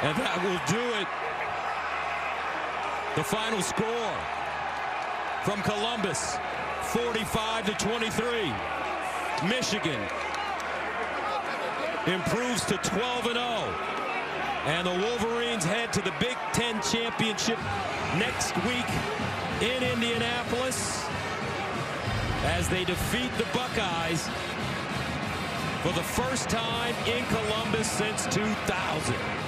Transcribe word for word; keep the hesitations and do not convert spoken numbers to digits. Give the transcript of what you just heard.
And that will do it. The final score from Columbus, forty-five to twenty-three. Michigan improves to twelve and oh. And the Wolverines head to the Big Ten Championship next week in Indianapolis as they defeat the Buckeyes for the first time in Columbus since two thousand.